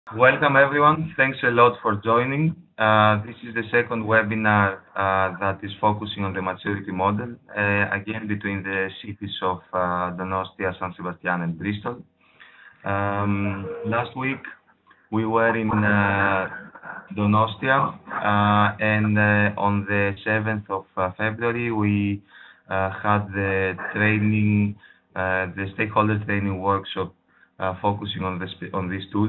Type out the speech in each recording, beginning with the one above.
Welcome everyone. Thanks a lot for joining. This is the second webinar that is focusing on the maturity model, again between the cities of Donostia, San Sebastian and Bristol. Last week we were in Donostia and on the 7th of February we had the training, the stakeholder training workshop focusing on this tool.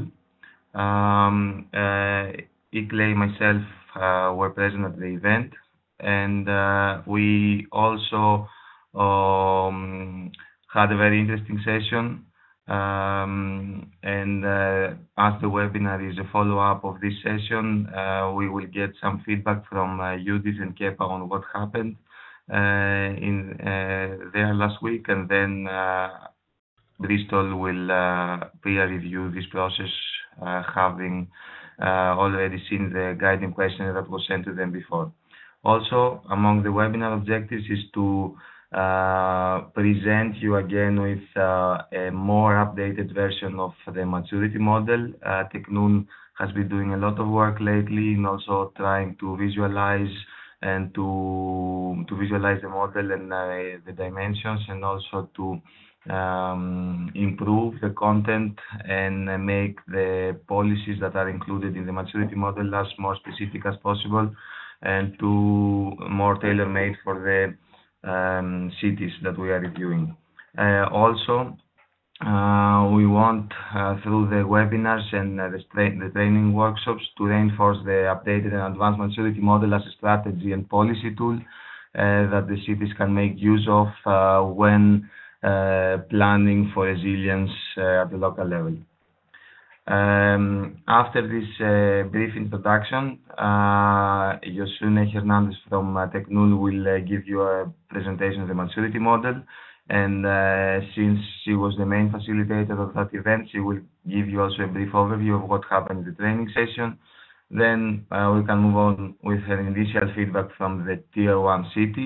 Igley, myself were present at the event, and we also had a very interesting session. And as the webinar is a follow-up of this session, we will get some feedback from Judith and Kepa on what happened in there last week, and then Bristol will peer review this process, having already seen the guiding questionnaire that was sent to them before. Also, among the webinar objectives is to present you again with a more updated version of the maturity model. Teknun has been doing a lot of work lately in also trying to visualize and to visualize the model and the dimensions, and also to improve the content and make the policies that are included in the maturity model as more specific as possible and to more tailor-made for the cities that we are reviewing. Also, we want through the webinars and the training workshops to reinforce the updated and advanced maturity model as a strategy and policy tool that the cities can make use of when planning for resilience at the local level. After this brief introduction, Yosune Hernandez from Teknun will give you a presentation of the maturity model, and since she was the main facilitator of that event, she will give you also a brief overview of what happened in the training session. Then we can move on with her initial feedback from the Tier 1 city.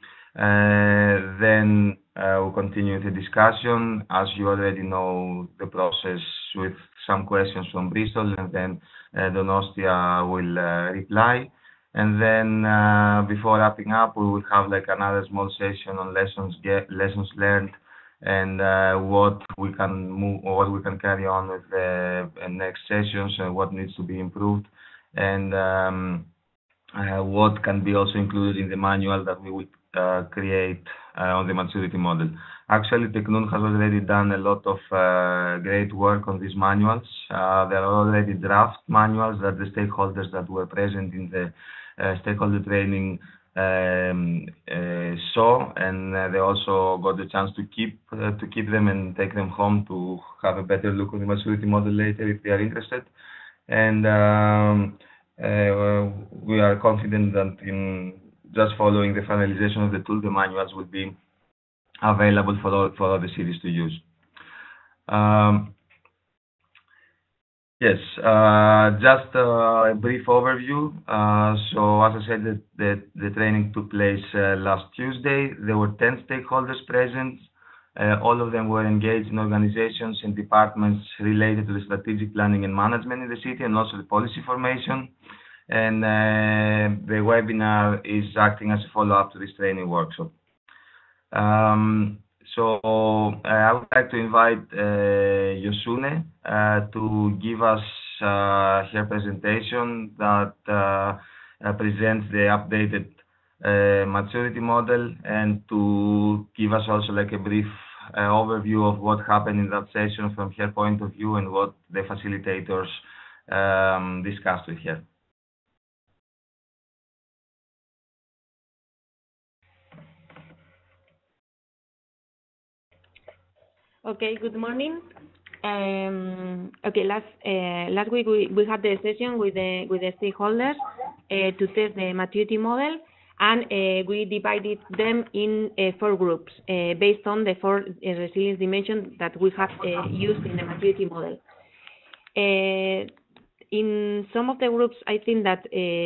Then we'll continue the discussion, as you already know the process, with some questions from Bristol, and then Donostia will reply. And then before wrapping up, we will have like another small session on lessons learned, and what we can move, or what we can carry on with the next sessions, and what needs to be improved, and what can be also included in the manual that we will create on the maturity model. Actually, Teknun has already done a lot of great work on these manuals. There are already draft manuals that the stakeholders that were present in the stakeholder training saw, and they also got the chance to keep them and take them home to have a better look on the maturity model later if they are interested. And we are confident that in just following the finalization of the tool, the manuals will be available for all the cities to use. Yes, just a brief overview. So as I said, the training took place last Tuesday. There were 10 stakeholders present. All of them were engaged in organizations and departments related to the strategic planning and management in the city, and also the policy formation. And the webinar is acting as a follow-up to this training workshop. So I would like to invite Yosune to give us her presentation that presents the updated maturity model, and to give us also like a brief overview of what happened in that session from her point of view, and what the facilitators discussed with her. Okay, good morning. Okay, last week we had the session with the stakeholders to test the maturity model, and we divided them in 4 groups based on the 4 resilience dimensions that we have used in the maturity model. In some of the groups, I think that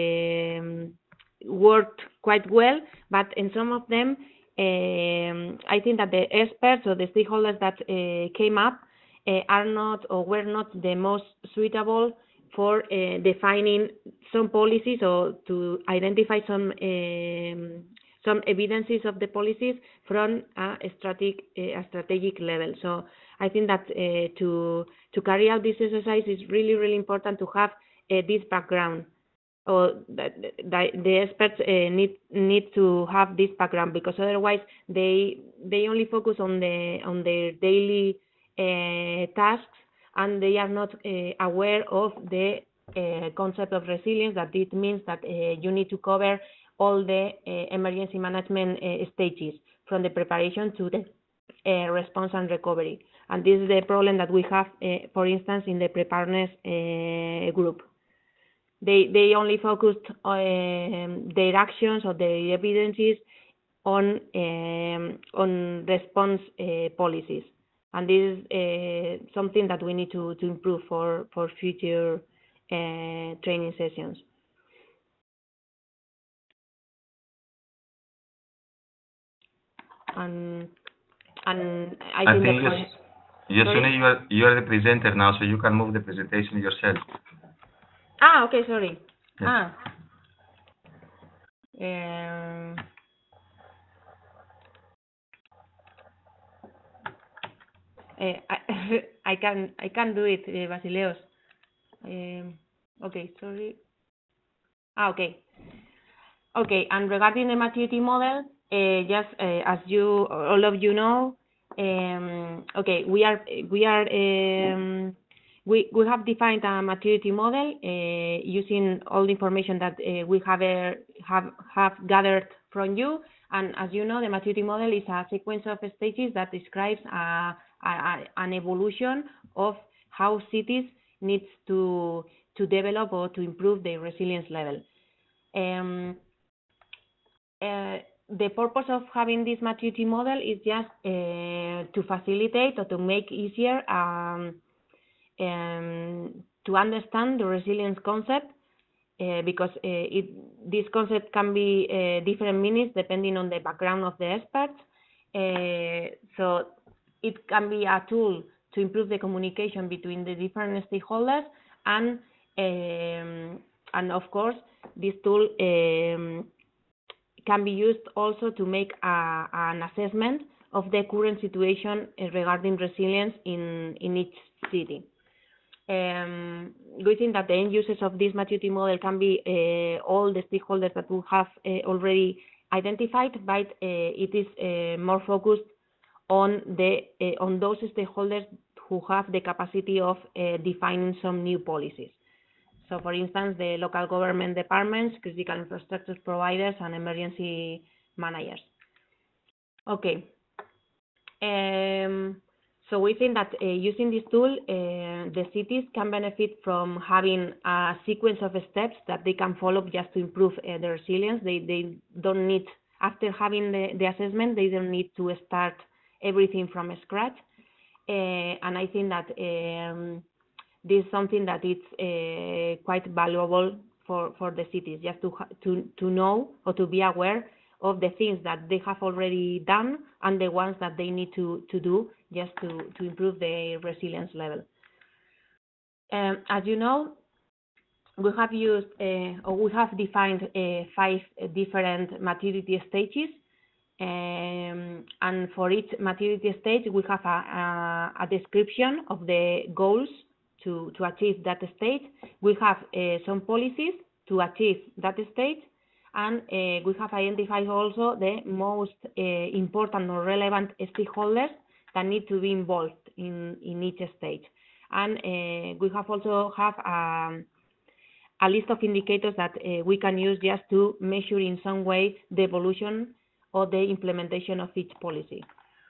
worked quite well, but in some of them, I think that the experts or the stakeholders that came up are not or were not the most suitable for defining some policies or to identify some evidences of the policies from a strategic level. So I think that to carry out this exercise is really important to have this background, or the experts need to have this background, because otherwise they only focus on their daily tasks, and they are not aware of the concept of resilience, that it means that you need to cover all the emergency management stages, from the preparation to the response and recovery. And this is the problem that we have, for instance, in the preparedness group. They only focused their actions or their evidences on response policies, and this is something that we need to improve for future training sessions. And I think that Yasune, you are the presenter now, so you can move the presentation yourself. Okay, sorry. Yes. I can do it, Basileos. Okay, sorry. Okay, and regarding the maturity model, just as all of you know, okay, we have defined a maturity model using all the information that we have gathered from you. And as you know, the maturity model is a sequence of stages that describes an evolution of how cities need to develop or to improve their resilience level. The purpose of having this maturity model is just to facilitate or to make easier to understand the resilience concept, because this concept can be different meanings depending on the background of the experts. So it can be a tool to improve the communication between the different stakeholders, and of course this tool can be used also to make an assessment of the current situation regarding resilience in each city. We think that the end users of this maturity model can be all the stakeholders that we have already identified, but it is more focused on those stakeholders who have the capacity of defining some new policies. So, for instance, the local government departments, critical infrastructure providers, and emergency managers. Okay. So we think that using this tool, the cities can benefit from having a sequence of steps that they can follow just to improve their resilience. They don't need, after having the assessment, they don't need to start everything from scratch. And I think that this is something that is quite valuable for the cities, just to know or to be aware of the things that they have already done and the ones that they need to do just to improve their resilience level. As you know, we have used or we have defined 5 different maturity stages, and for each maturity stage we have a description of the goals to achieve that stage. We have some policies to achieve that stage, and we have identified also the most important or relevant stakeholders that need to be involved in each stage. And we have also have a list of indicators that we can use just to measure in some way the evolution or the implementation of each policy.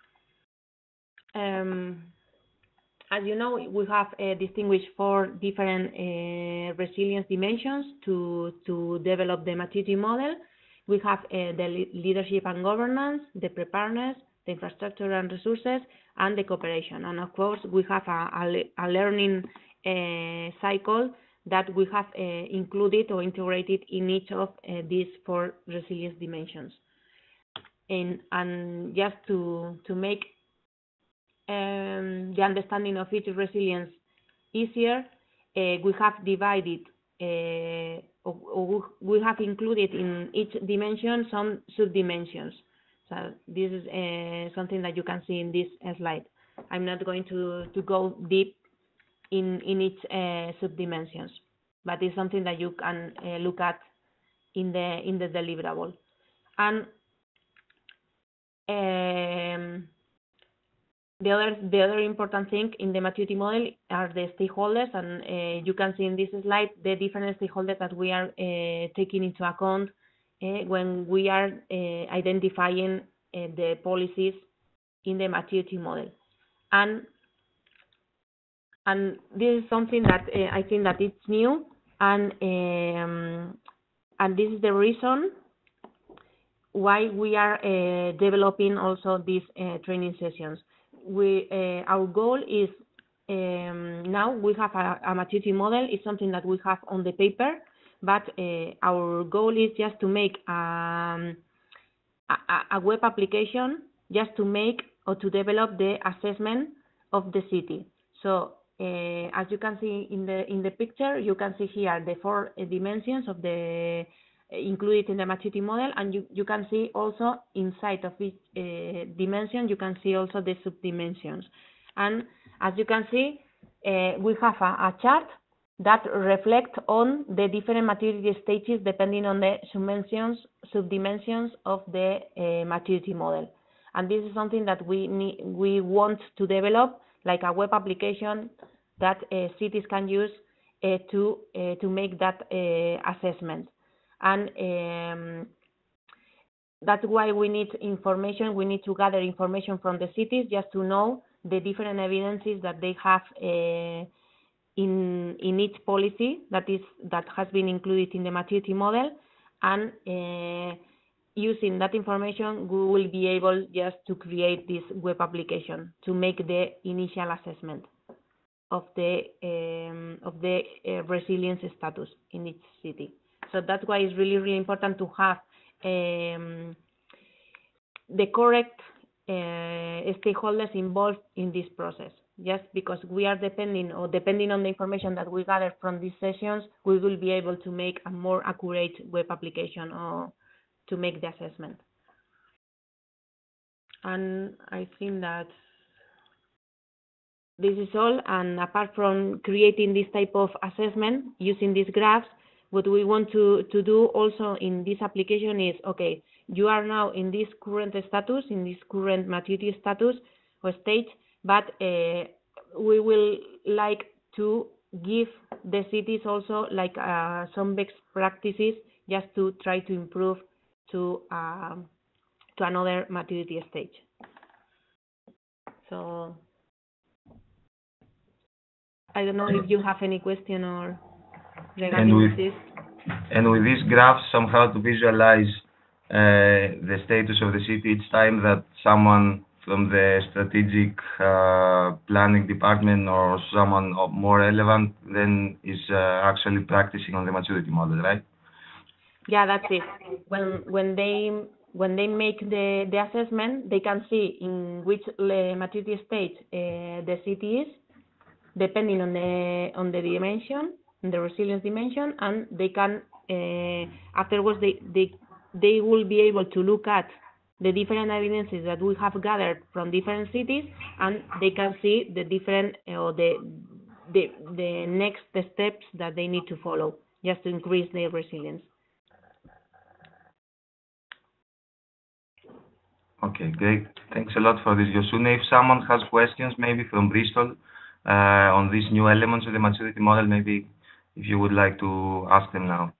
As you know, we have distinguished 4 different resilience dimensions to develop the maturity model. We have the leadership and governance, the preparedness, the infrastructure and resources, and the cooperation. And of course, we have a learning cycle that we have included or integrated in each of these 4 resilience dimensions. And just to make the understanding of each resilience easier, we have divided, or we have included in each dimension some subdimensions. So this is something that you can see in this slide. I'm not going to go deep in each subdimensions, but it's something that you can look at in the deliverable. And the other important thing in the maturity model are the stakeholders, and you can see in this slide the different stakeholders that we are taking into account when we are identifying the policies in the maturity model. And this is something that I think that it's new, and this is the reason why we are developing also these training sessions. Our goal is, now we have a maturity model. It's something that we have on the paper, but our goal is just to make a web application, just to make or to develop the assessment of the city. So as you can see in the picture, you can see here the 4 dimensions of the included in the maturity model, and you can see also inside of each dimension, you can see also the subdimensions. And as you can see, we have a chart that reflects on the different maturity stages depending on the subdimensions of the maturity model. And this is something that we want to develop, like a web application that cities can use to make that assessment. And that's why we need information. We need to gather information from the cities just to know the different evidences that they have in each policy that has been included in the maturity model. And using that information, we will be able just to create this web application to make the initial assessment of the resilience status in each city. So that's why it's really, really important to have the correct stakeholders involved in this process. Just because we are depending on the information that we gather from these sessions, we will be able to make a more accurate web application or to make the assessment. And I think that this is all. And apart from creating this type of assessment using these graphs, what we want to do also in this application is, okay, you are now in this current status, in this current maturity status or stage, but we will like to give the cities also like some best practices just to try to improve to another maturity stage. So I don't know if you have any question or regarding this. And with these graphs, somehow to visualize the status of the city each time that someone from the strategic planning department or someone more relevant then is actually practicing on the maturity model, right? Yeah, that's it. When they make the assessment, they can see in which maturity stage the city is, depending on the dimension, the resilience dimension, and they can afterwards they will be able to look at the different evidences that we have gathered from different cities, and they can see the different or the next steps that they need to follow just to increase their resilience. Okay, great. Thanks a lot for this, Yosune. If someone has questions, maybe from Bristol, on these new elements of the maturity model, maybe if you would like to ask them now.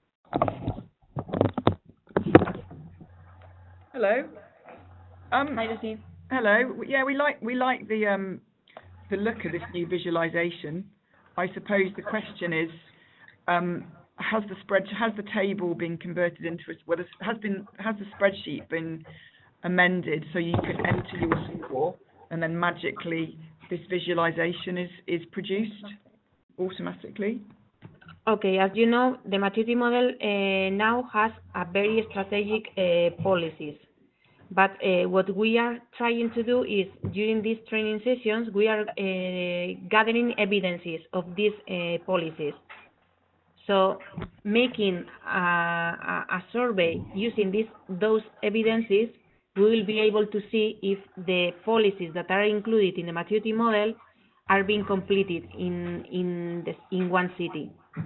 Hello. Hi, Lucy. Hello. Yeah, we like the look of this new visualization. I suppose the question is, has the table been converted into has the spreadsheet been amended so you can enter your score and then magically this visualization is produced automatically? Okay, as you know, the maturity model now has a very strategic policies, But what we are trying to do is, during these training sessions, we are gathering evidences of these policies. So making a survey using those evidences, we will be able to see if the policies that are included in the maturity model are being completed in one city.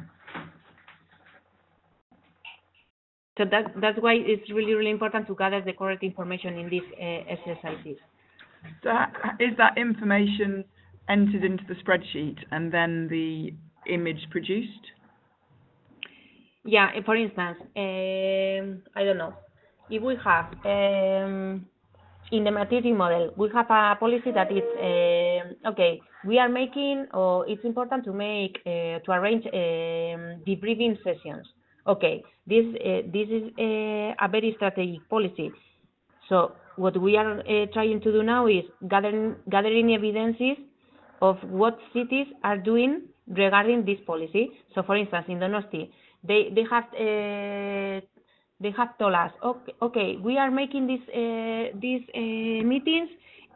So that's why it's really important to gather the correct information in these exercises. So is that information entered into the spreadsheet and then the image produced? Yeah, for instance, I don't know, if we have, in the maturity model, we have a policy that is, okay, we are making, or it's important to make, to arrange debriefing sessions. Okay, this is a very strategic policy. So what we are trying to do now is gathering evidences of what cities are doing regarding this policy. So for instance, in Donosti, they have told us, okay, we are making these meetings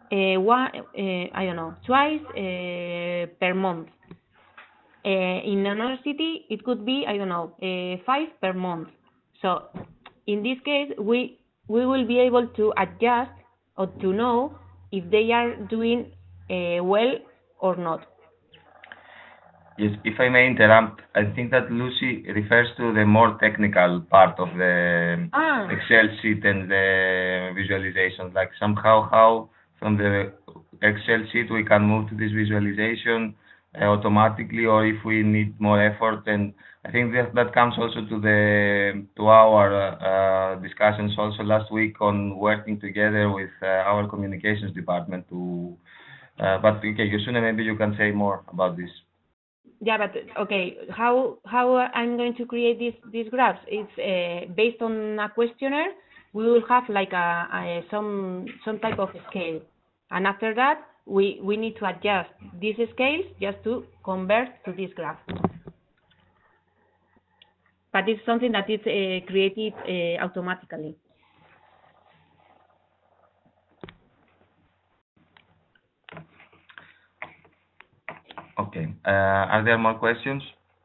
I don't know, twice per month. In another city, it could be, I don't know, 5 per month. So in this case, we will be able to adjust or to know if they are doing well or not. Yes, if I may interrupt, I think that Lucy refers to the more technical part of the Excel sheet and the visualization, like somehow how from the Excel sheet we can move to this visualization automatically, or if we need more effort. And I think that comes also to our discussions also last week on working together with our communications department to. But okay, Yosune, maybe you can say more about this. Yeah, but okay, how I'm going to create these graphs? It's based on a questionnaire. We will have like some type of scale, and after that we need to adjust these scales just to convert to this graph. But it's something that is created automatically. Okay. Are there more questions?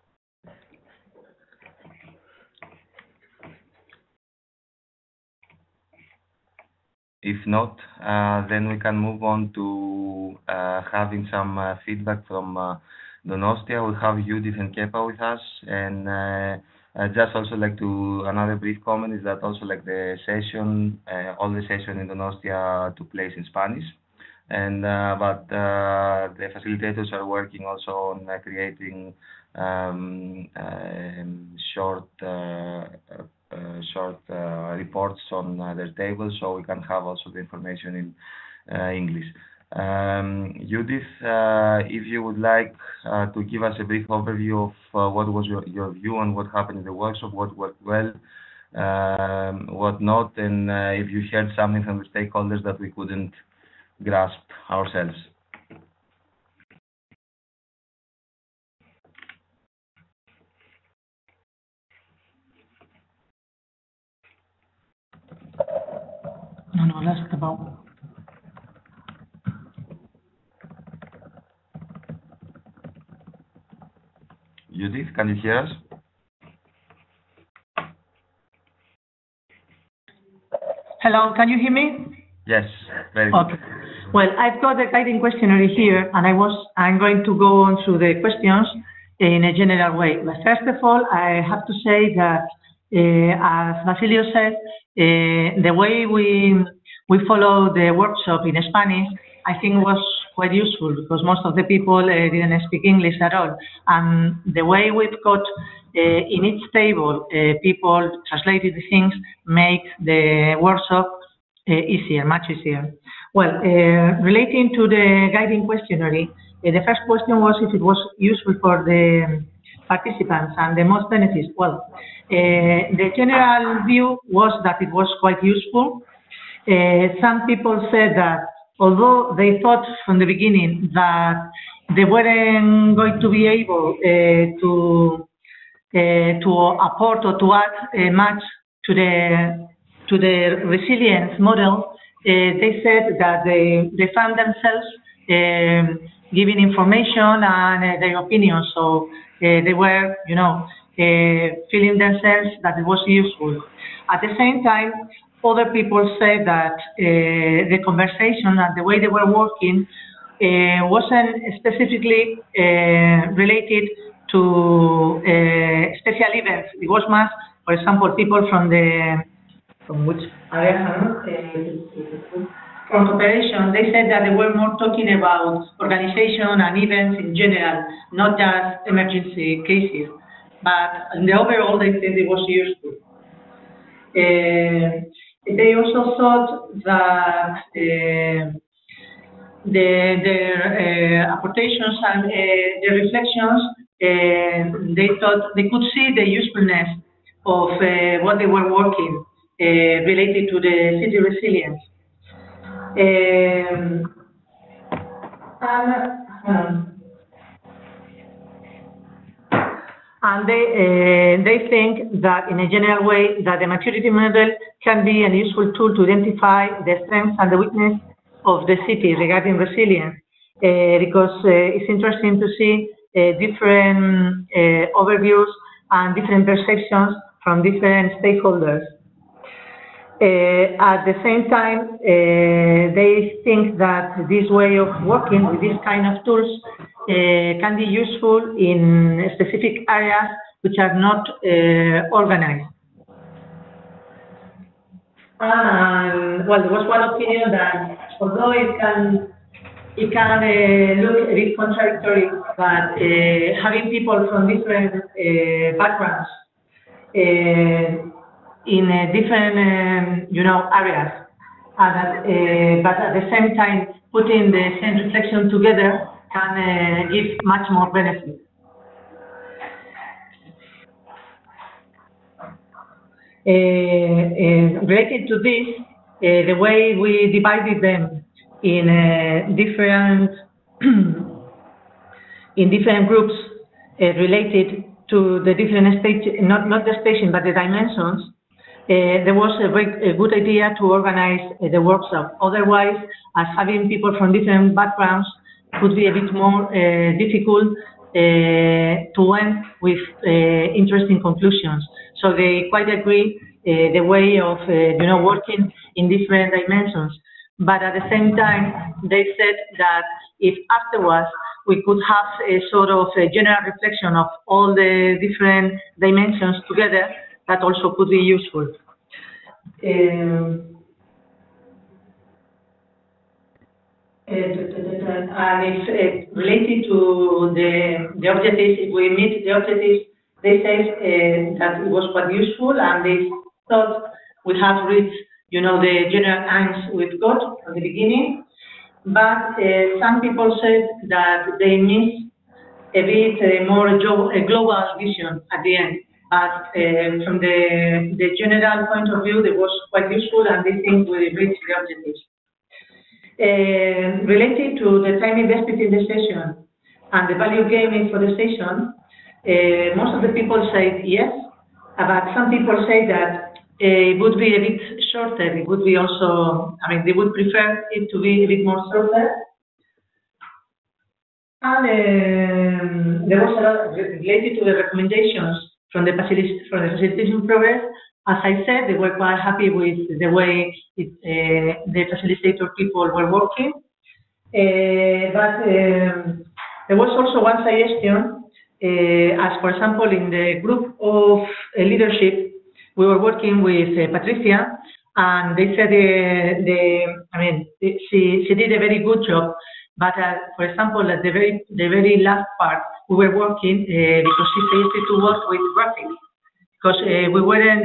If not, then we can move on to having some feedback from Donostia. We have Judith and Kepa with us, and just also like to another brief comment is that also like the session, all the session in Donostia took place in Spanish. And but the facilitators are working also on creating short reports on their tables, so we can have also the information in English. Judith, if you would like to give us a brief overview of what was your view on what happened in the workshop, what worked well, what not, and if you heard something from the stakeholders that we couldn't grasp ourselves. No, that's about. Judith, can you hear us? Hello, can you hear me? Yes, very good. Okay. Well, I've got the guiding questionnaire here, and I'm going to go on through the questions in a general way. But first of all, I have to say that, as Basilio said, the way we follow the workshop in Spanish, I think was quite useful because most of the people didn't speak English at all. And the way we've got in each table people translated the things makes the workshop easier, much easier. Well, relating to the guiding questionnaire, the first question was if it was useful for the participants and the most benefits. Well, the general view was that it was quite useful. Some people said that although they thought from the beginning that they weren't going to be able to apport or to add much to the to the resilience model, they said that they found themselves giving information and their opinions, so they were, feeling themselves that it was useful. At the same time, other people said that the conversation and the way they were working wasn't specifically related to special events. It was más, for example, people from which area? From cooperation, they said that they were more talking about organization and events in general, not just emergency cases. But in the overall, they said it was useful. They also thought that their apportations and their reflections, they thought they could see the usefulness of what they were working related to the city resilience. And they think that in a general way that the maturity model can be a useful tool to identify the strengths and the weakness of the city regarding resilience, because it's interesting to see different overviews and different perceptions from different stakeholders. At the same time, they think that this way of working with this kind of tools can be useful in specific areas which are not organized. And well, there was one opinion that although it can look a bit contradictory, but having people from different backgrounds in different areas, but at the same time putting the same reflection together can give much more benefit. Related to this, the way we divided them in different groups related to the different stages, not the station but the dimensions. There was a good idea to organize the workshop. Otherwise, as having people from different backgrounds could be a bit more difficult to end with interesting conclusions. So they quite agree the way of working in different dimensions. But at the same time, they said that if afterwards we could have a sort of a general reflection of all the different dimensions together, that also could be useful. And if related to the objectives, if we meet the objectives, they say that it was quite useful, and they thought we have reached, the general aims we've got at the beginning. But some people said that they missed a bit more a global vision at the end. But from the general point of view, it was quite useful, and they think we reached the objectives. Related to the time invested in the session and the value gained for the session, most of the people say yes, but some people say that it would be a bit shorter. It would be also, they would prefer it to be a bit more shorter. And there was a lot related to the recommendations from the facilitation progress. As I said, they were quite happy with the way the facilitator people were working. But there was also one suggestion, as for example, in the group of leadership, we were working with Patricia, and they said she did a very good job. But for example, at the very last part, we were working because she suggested to work with graphics, because we weren't,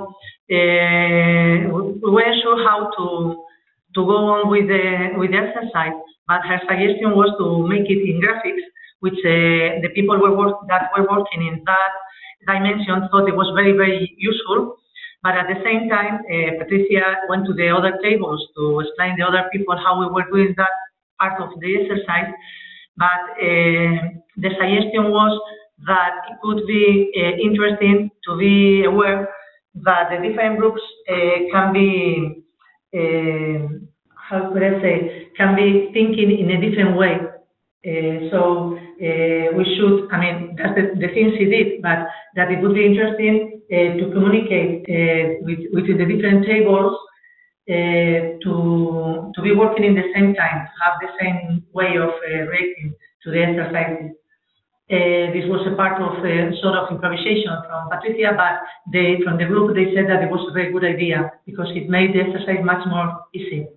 we weren't sure how to go on with the exercise. But her suggestion was to make it in graphics, which the people that were working in that dimension thought it was very, very useful. But at the same time, Patricia went to the other tables to explain the other people how we were doing that part of the exercise. But the suggestion was that it could be interesting to be aware but the different groups can be, how could I say, can be thinking in a different way. So we should, I mean, that's the things he did, but that it would be interesting to communicate with the different tables to be working in the same time, to have the same way of reacting to the exercises. This was a part of sort of improvisation from Patricia, but from the group they said that it was a very good idea because it made the exercise much more easy.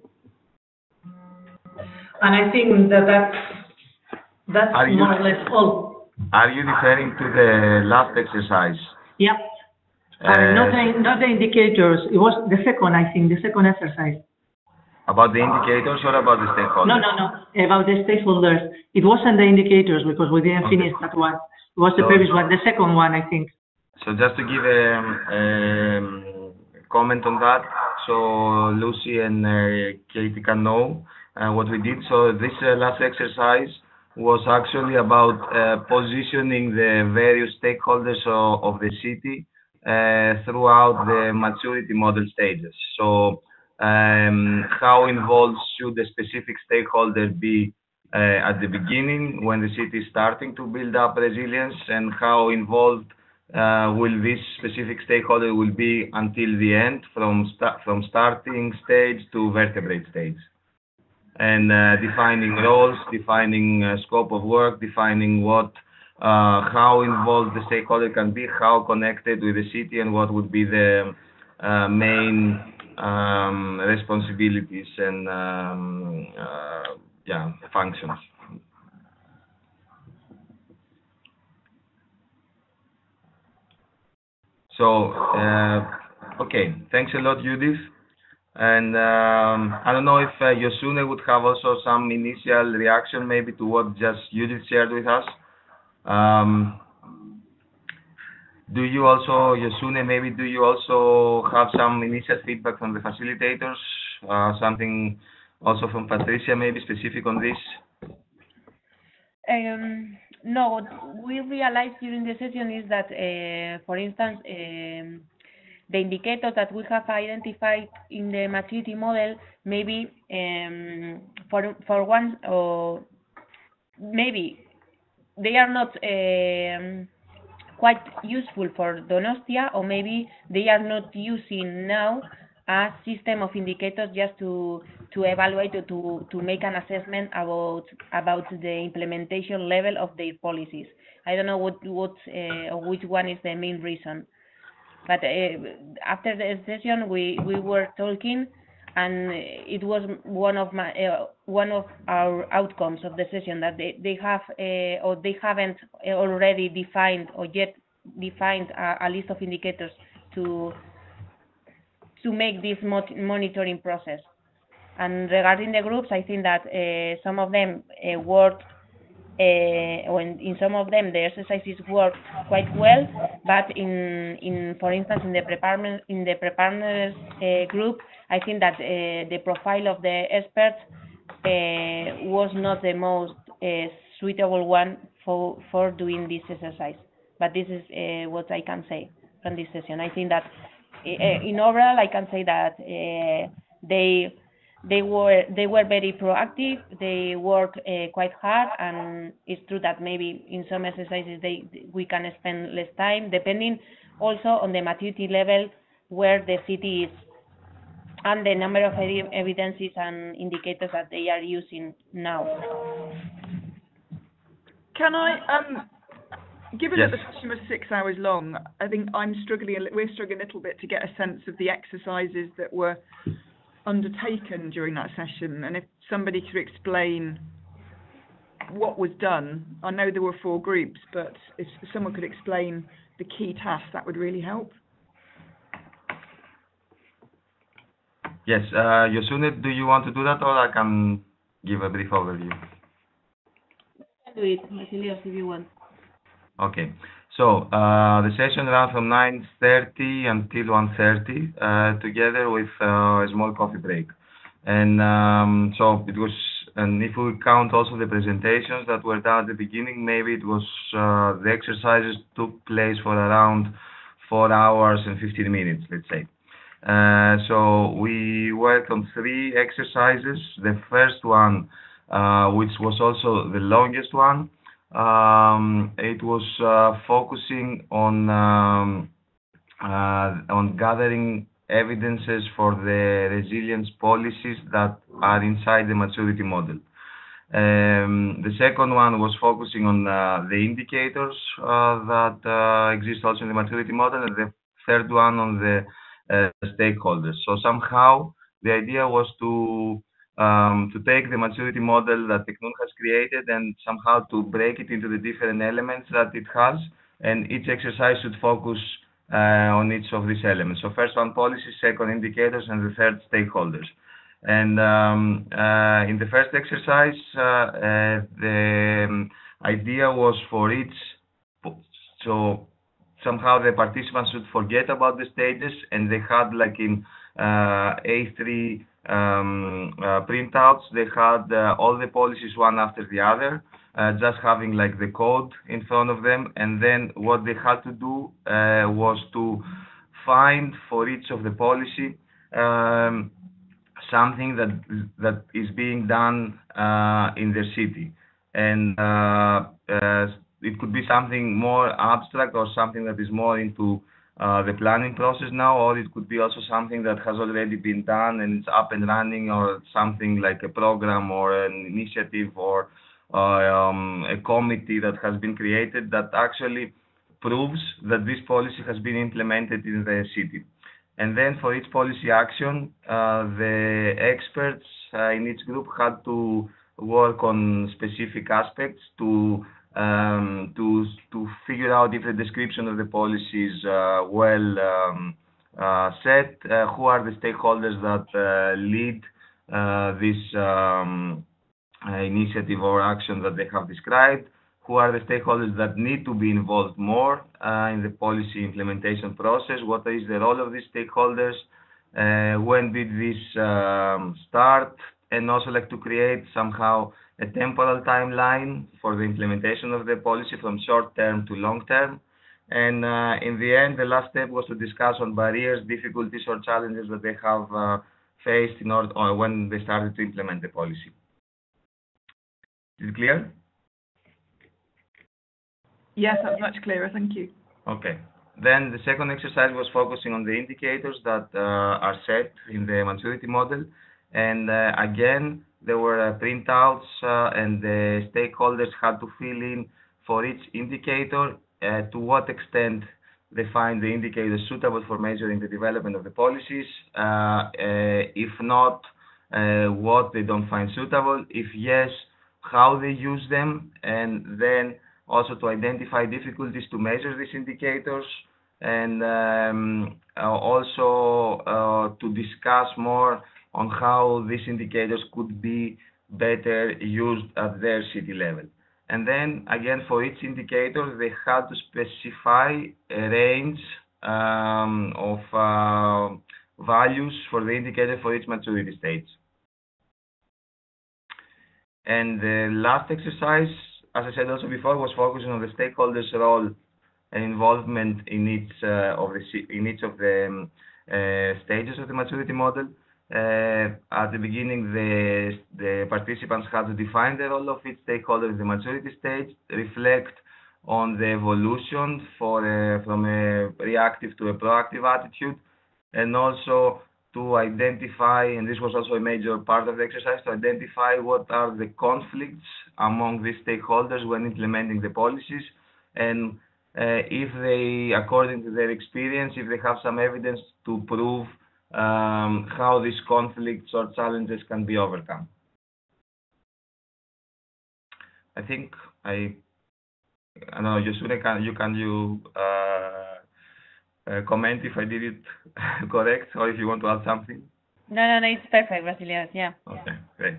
And I think that's more or less all. Are you referring to the last exercise? Yeah. Not the indicators. It was the second, I think, the second exercise. About the indicators or about the stakeholders? No. About the stakeholders. It wasn't the indicators because we didn't finish that one. It was the previous one, the second one, I think. So just to give a comment on that, so Lucy and Katie can know what we did. So this last exercise was actually about positioning the various stakeholders of the city throughout the maturity model stages. So how involved should a specific stakeholder be at the beginning when the city is starting to build up resilience, and how involved will this specific stakeholder will be until the end, from starting stage to vertebrate stage, and defining roles, defining scope of work, defining how involved the stakeholder can be, how connected with the city, and what would be the main responsibilities and functions. So, okay, thanks a lot, Judith. And I don't know if Yosune would have also some initial reaction maybe to what just Judith shared with us. Do you also, Yosune, maybe do you also have some initial feedback from the facilitators? Something also from Patricia, maybe specific on this? No, what we realized during the session is that, for instance, the indicators that we have identified in the maturity model, maybe for one, or maybe they are not quite useful for Donostia, or maybe they are not using now a system of indicators just to evaluate or to make an assessment about the implementation level of their policies. I don't know what or which one is the main reason. But after the session, we were talking, and it was one of our outcomes of the session, that they have or they haven't already defined or yet defined a list of indicators to make this monitoring process. And regarding the groups, I think that some of them worked. In some of them the exercises work quite well, but for instance in the preparedness group, I think that the profile of the experts was not the most suitable one for doing this exercise. But this is what I can say from this session. I think that in overall I can say that they were very proactive. They worked quite hard, and it's true that maybe in some exercises we can spend less time, depending also on the maturity level where the city is and the number of evidences and indicators that they are using now. Can I, given that the session was 6 hours long, I think we're struggling a little bit to get a sense of the exercises that were undertaken during that session, and if somebody could explain what was done. I know there were 4 groups, but if someone could explain the key tasks, that would really help. Yes, Yosune, do you want to do that, or I can give a brief overview? Do it, Vasilios, if you want. Okay. So the session ran from 9:30 until 1:30, together with a small coffee break. And so it was, and if we count also the presentations that were done at the beginning, maybe it was, the exercises took place for around 4 hours and 15 minutes, let's say. So we worked on 3 exercises. The first one, which was also the longest one, it was focusing on gathering evidences for the resilience policies that are inside the maturity model. The second one was focusing on the indicators that exist also in the maturity model, and the third one on the stakeholders. So somehow the idea was to take the maturity model that Teknun has created and somehow to break it into the different elements that it has, and each exercise should focus on each of these elements. So first one, policy; second, indicators; and the third, stakeholders. And in the first exercise, the idea was for each, so somehow the participants should forget about the stages, and they had like in A3 printouts, they had all the policies one after the other, just having like the code in front of them, and then what they had to do was to find for each of the policy something that is being done in their city, and it could be something more abstract or something that is more into the planning process now, or it could be also something that has already been done and it's up and running, or something like a program or an initiative or a committee that has been created that actually proves that this policy has been implemented in the city. And then for each policy action, the experts in each group had to work on specific aspects to figure out if the description of the policy is well set, who are the stakeholders that lead this initiative or action that they have described, who are the stakeholders that need to be involved more in the policy implementation process, what is the role of these stakeholders, when did this start, and also like to create somehow a temporal timeline for the implementation of the policy from short term to long term. And in the end, the last step was to discuss on barriers, difficulties, or challenges that they have faced in order, or when they started to implement the policy. Is it clear? Yes, that's much clearer. Thank you. Okay. Then the second exercise was focusing on the indicators that are set in the maturity model. And again, there were printouts and the stakeholders had to fill in for each indicator to what extent they find the indicators suitable for measuring the development of the policies. If not, what they don't find suitable. If yes, how they use them, and then also to identify difficulties to measure these indicators, and also to discuss more on how these indicators could be better used at their city level. And then again, for each indicator, they had to specify a range of values for the indicator for each maturity stage. And the last exercise, as I said also before, was focusing on the stakeholders' role and involvement in each of the stages of the maturity model. At the beginning, the participants had to define the role of each stakeholder in the maturity stage, reflect on the evolution from a reactive to a proactive attitude, and also to identify, and this was also a major part of the exercise, to identify what are the conflicts among these stakeholders when implementing the policies, and if they, according to their experience, if they have some evidence to prove how these conflicts or challenges can be overcome. I think I don't know, Yosune, can you comment if I did it correct, or if you want to add something? No, it's perfect, Vasilios, yeah. Okay, great.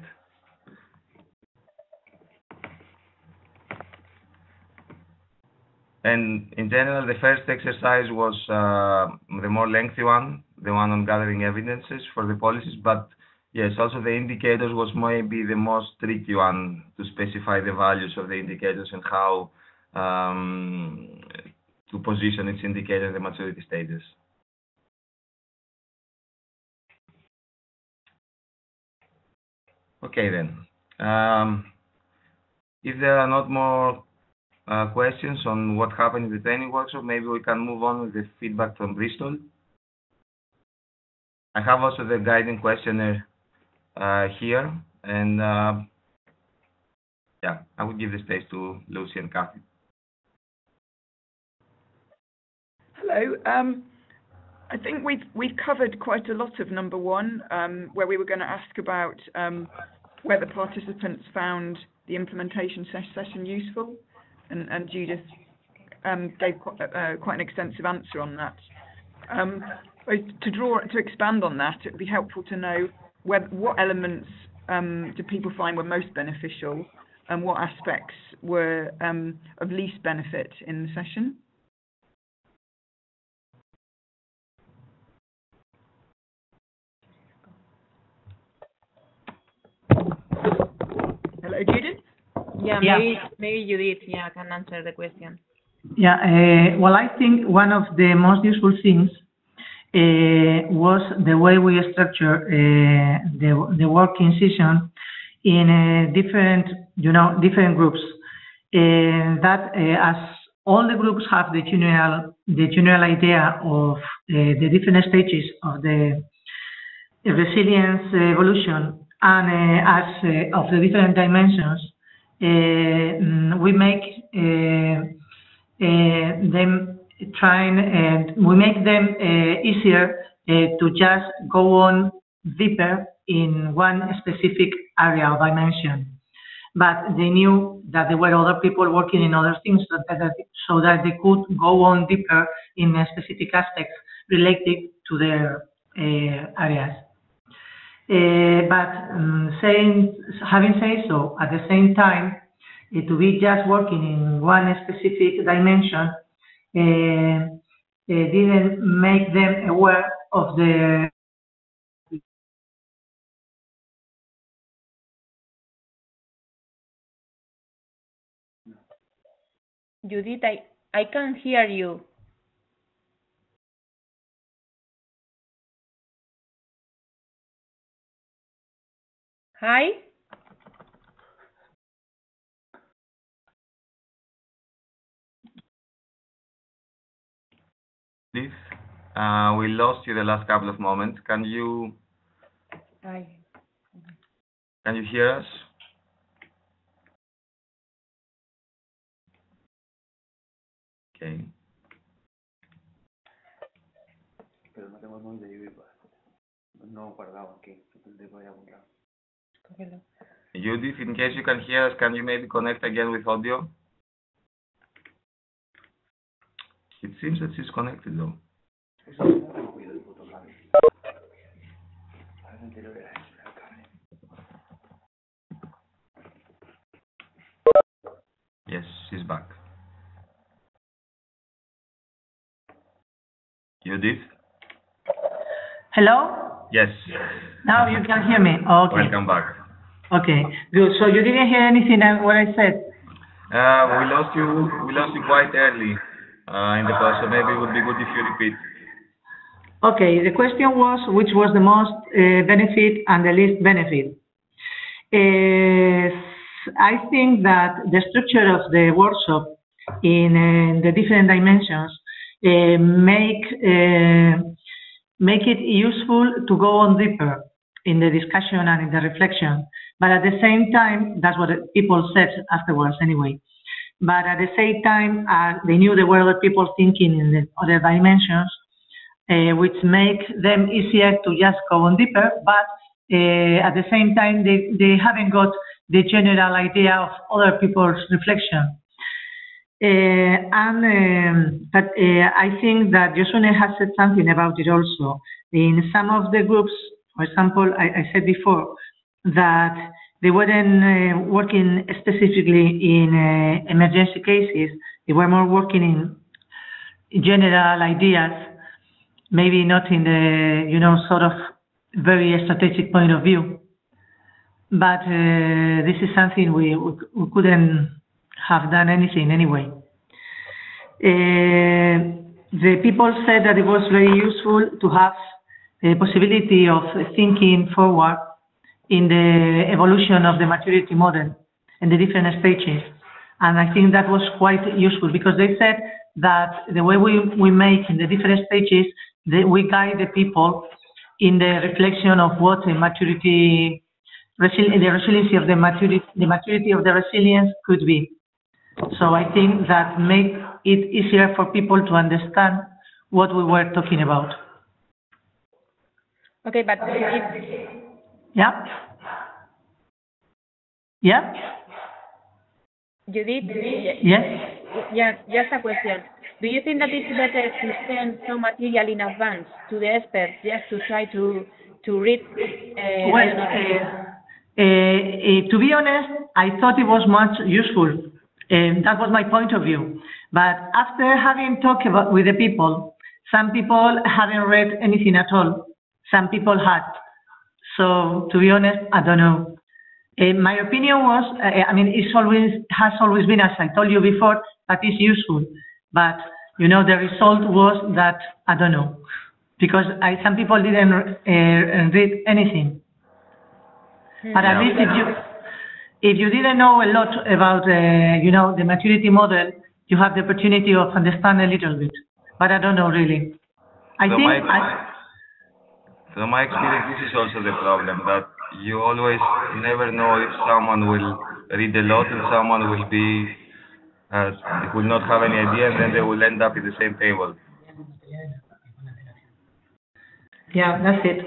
And in general, the first exercise was the more lengthy one, the one on gathering evidences for the policies, but yes, also the indicators was maybe the most tricky one to specify the values of the indicators and how to position its indicator in the maturity stages. Okay then. If there are not more questions on what happened in the training workshop, maybe we can move on with the feedback from Bristol. I have also the guiding questionnaire here, and yeah, I will give the space to Lucy and Kathy. Hello. I think we've covered quite a lot of number one, where we were going to ask about whether participants found the implementation session useful, and Judith gave quite an extensive answer on that. To expand on that, it would be helpful to know what elements do people find were most beneficial, and what aspects were of least benefit in the session. Hello, Judith? Yeah, Yeah. maybe Judith, yeah, can answer the question. Yeah, well, I think one of the most useful things was the way we structure the working session in different groups. That as all the groups have the general idea of the different stages of the resilience evolution, and as of the different dimensions, we make them easier to just go on deeper in one specific area or dimension. But they knew that there were other people working in other things, so that they could go on deeper in specific aspects related to their areas. But having said so, at the same time, to be just working in one specific dimension didn't make them aware of the Judith, I can't hear you. Hi? Please, we lost you the last couple of moments. Can you hear us? Okay. Pero no tengo el móvil de Judith, no guardado aquí, te voy a borrar. Judith, in case you can hear us, can you maybe connect again with audio? It seems that she's connected though. Yes, she's back. Judith? Hello? Yes. Now you can hear me. Okay. Welcome back. Okay, good. So you didn't hear anything what I said? We lost you quite early in the call, so maybe it would be good if you repeat. Okay, the question was which was the most benefit and the least benefit. I think that the structure of the workshop in the different dimensions make it useful to go on deeper in the discussion and in the reflection. But at the same time, that's what people said afterwards anyway. But at the same time, they knew there were other people thinking in the other dimensions, which make them easier to just go on deeper. But at the same time, they haven't got the general idea of other people's reflection. But I think that Josune has said something about it also. In some of the groups, for example, I said before that they weren't working specifically in emergency cases. They were more working in general ideas, maybe not in the, sort of very strategic point of view. But this is something we couldn't have done anything anyway. the people said that it was very useful to have the possibility of thinking forward in the evolution of the maturity model and the different stages. And I think that was quite useful because they said that the way we make in the different stages, we guide the people in the reflection of what the maturity, the resiliency of the maturity of the resilience could be. So I think that make it easier for people to understand what we were talking about. Okay, but Yeah? Yeah? Judith, Yes? yeah, just a question. Do you think that it's better to send some material in advance to the experts just to try to read? Well, to be honest, I thought it was much useful. That was my point of view. But after having talked with the people, some people haven't read anything at all. Some people had. So to be honest, I don't know. My opinion was, has always been, as I told you before, that is useful. But the result was that I don't know, because some people didn't read anything. But at least if you didn't know a lot about the maturity model, you have the opportunity of understand a little bit. But I don't know really. From my experience, this is also the problem, that you always never know if someone will read a lot and someone will not have any idea, and then they will end up at the same table. Yeah, that's it.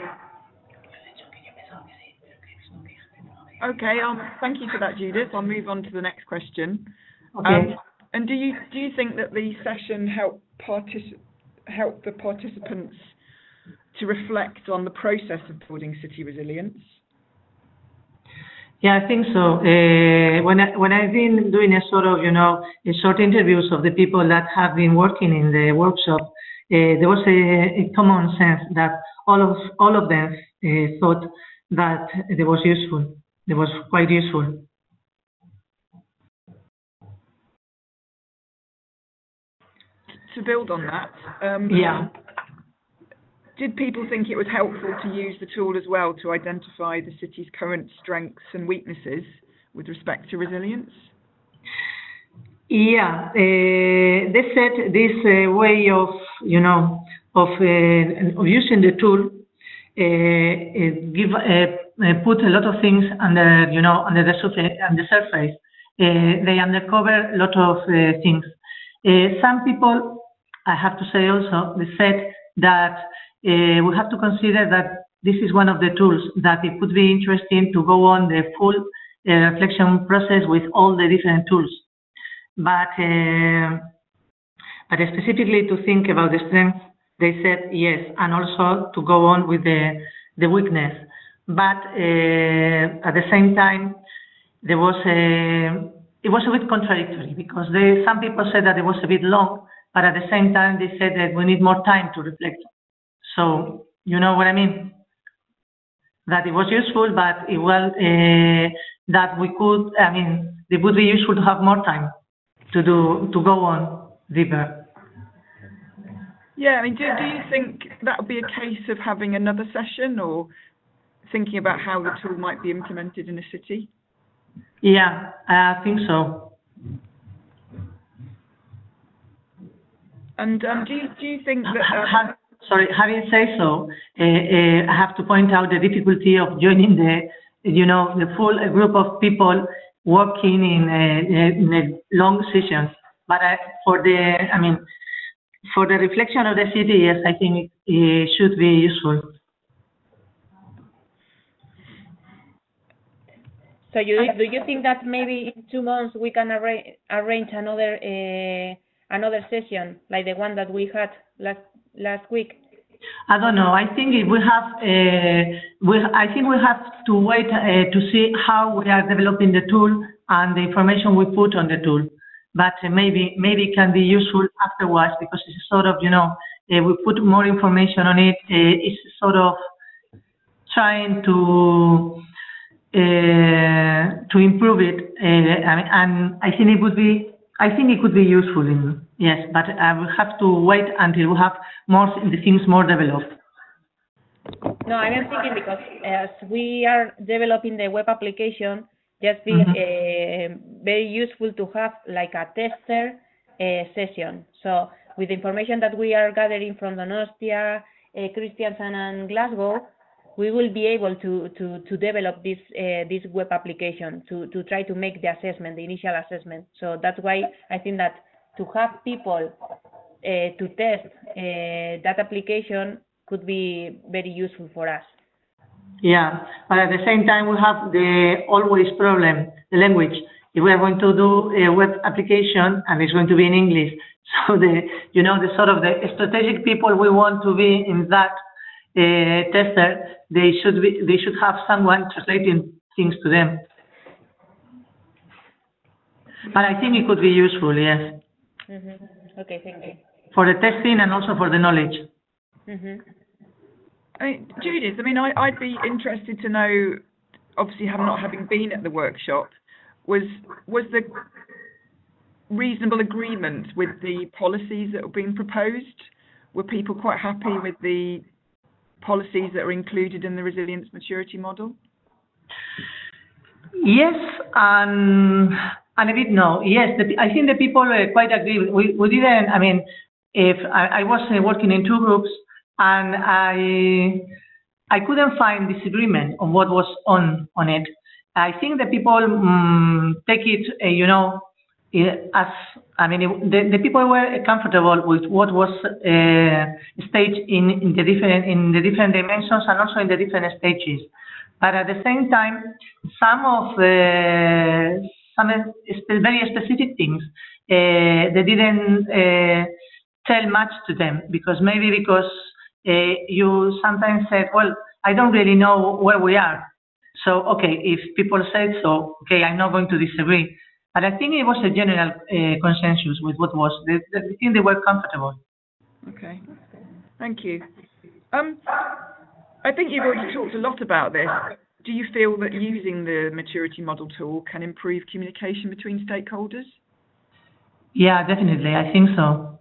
Okay, thank you for that, Judith. I'll move on to the next question. Okay. And do you think that the session helped the participants to reflect on the process of building city resilience? Yeah, I think so. When I've been doing a sort of, short interviews of the people that have been working in the workshop, there was a common sense that all of them thought that it was useful. It was quite useful. To build on that, yeah. Did people think it was helpful to use the tool as well to identify the city's current strengths and weaknesses with respect to resilience? Yeah, they said this way of using the tool put a lot of things under the surface. They uncover a lot of things. Some people, I have to say also, they said that we have to consider that this is one of the tools that it could be interesting to go on the full reflection process with all the different tools. But specifically to think about the strength, they said yes, and also to go on with the weakness. But at the same time, it was a bit contradictory, because some people said that it was a bit long, but at the same time they said that we need more time to reflect. So you know what I mean? That it was useful, but it that we could. It would be useful to have more time to go on deeper. Yeah, do you think that would be a case of having another session, or thinking about how the tool might be implemented in a city? Yeah, I think so. And do you think that? Sorry, having said so, I have to point out the difficulty of joining the full group of people working in long sessions. But for the reflection of the city, yes, I think it should be useful. So do you think that maybe in 2 months we can arrange another session like the one that we had last week? I don't know. I think we have to wait to see how we are developing the tool and the information we put on the tool. But maybe it can be useful afterwards, because it's sort of we put more information on it. It's sort of trying to improve it, and I think it could be useful Yes, but we have to wait until we have the things more developed. No, I'm thinking because as we are developing the web application, just be very useful to have like a tester session. So with the information that we are gathering from Donostia, Kristiansand and Glasgow, we will be able to develop this this web application to try to make the assessment, the initial assessment. So that's why I think that to have people to test that application could be very useful for us. Yeah, but at the same time we have the always problem, the language. If we are going to do a web application and it's going to be in English, so the sort of the strategic people we want to be in that tester, they should have someone translating things to them. But I think it could be useful, yes. Okay, thank you. For the testing and also for the knowledge. I mean, Judith, I'd be interested to know, obviously not having been at the workshop, was the reasonable agreement with the policies that were being proposed? Were people quite happy with the policies that are included in the resilience maturity model? Yes, and a bit no. Yes, I think the people quite agree. We didn't, if I was working in two groups, and I couldn't find disagreement on what was on it. I think the people take it, as the people were comfortable with what was staged in the different dimensions and also in the different stages. But at the same time, some very specific things they didn't tell much to them because you sometimes said, well, I don't really know where we are. So, okay, if people said so, okay, I'm not going to disagree. But I think it was a general consensus with what was. I think they were comfortable. Okay, thank you. I think you've already talked a lot about this. Do you feel that using the maturity model tool can improve communication between stakeholders? Yeah, definitely. I think so.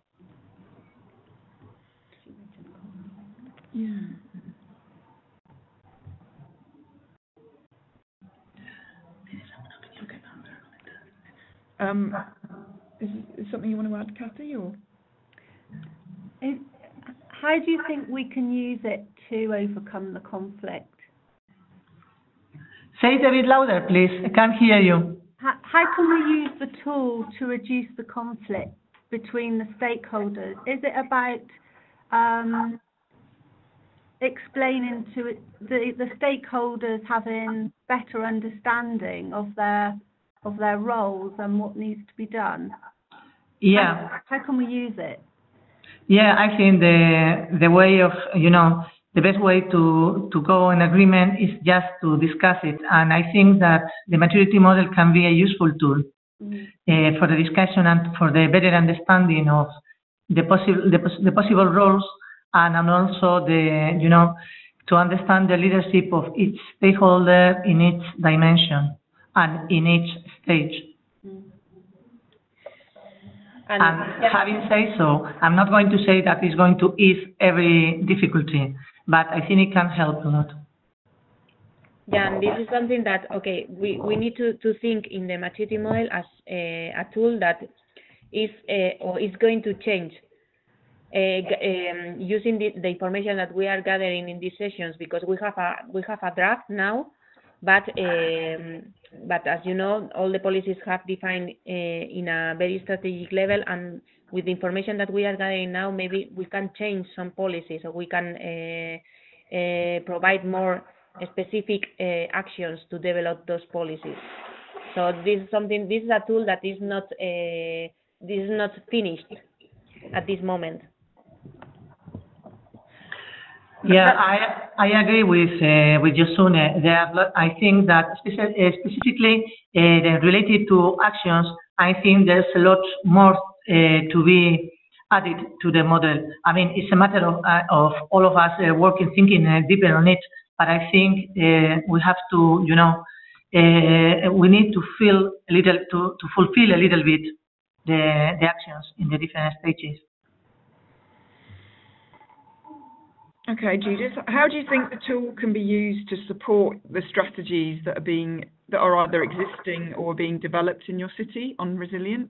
Yeah. Is something you want to add, Kathy, or? How do you think we can use it to overcome the conflict? Say it a bit louder, please. I can't hear you. How can we use the tool to reduce the conflict between the stakeholders? Is it about explaining to the stakeholders having better understanding of their roles and what needs to be done? Yeah. How can we use it? Yeah, I think the way of, the best way to go in agreement is just to discuss it. And I think that the maturity model can be a useful tool for the discussion and for the better understanding of the possible roles and also to understand the leadership of each stakeholder in each dimension and in each stage. And having said so, I'm not going to say that it's going to ease every difficulty, but I think it can help a lot. Yeah, and this is something that, okay, we need to think in the maturity model as a tool that is or is going to change using the information that we are gathering in these sessions, because we have a draft now, but as you know, all the policies have defined in a very strategic level, and with the information that we are gathering now, maybe we can change some policies, or we can provide more specific actions to develop those policies. So this is a tool that is not finished at this moment. Yeah, I agree with Josune. I think that specifically related to actions, I think there's a lot more to be added to the model. I mean, it's a matter of all of us working, thinking deeper on it. But I think we have to, we need to fulfill a little bit the actions in the different stages. Okay, Judith, how do you think the tool can be used to support the strategies that are either existing or being developed in your city on resilience?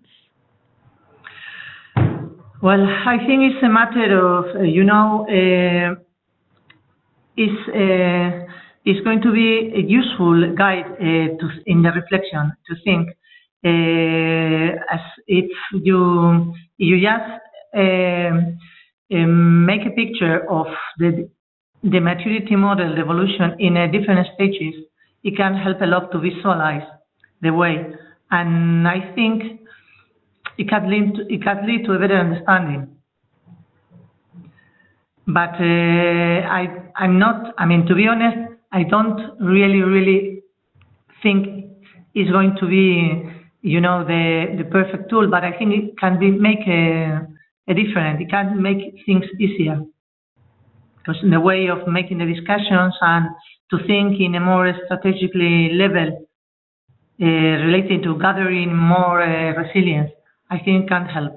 Well, I think it's a matter of, it's going to be a useful guide in the reflection to think. As if you just make a picture of the maturity model, the evolution in different stages, it can help a lot to visualize the way. And I think it can lead to a better understanding. But to be honest, I don't really think it's going to be, the perfect tool, but I think it can make a difference. It can make things easier. Because in the way of making the discussions and to think in a more strategically level related to gathering more resilience, I think can help.